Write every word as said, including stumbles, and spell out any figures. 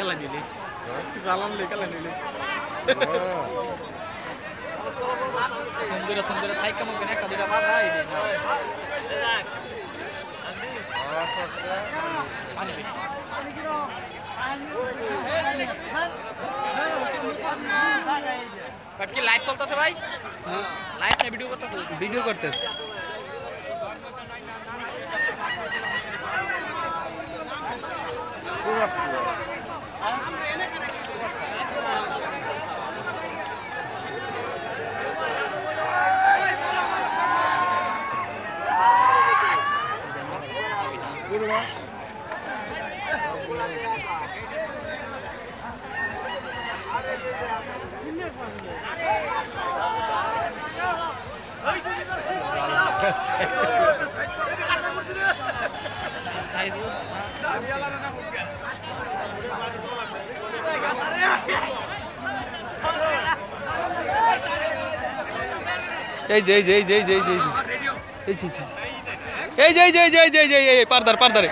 খেলা নিলে জ্বালান লে খেলা নিলে সুন্দর সুন্দর থাই কেমন কেন একটা দুটা বাধা এই দিন পানি বেশি বাট কি লাইভ চলতেছে ভাই লাইভ না ভিডিও করতেছে ভিডিও করতেছে এই যে এই যে এই যে এই যে এই যে এই যে এই যে এই যে এই যে এই যে এই পারদার পারদারে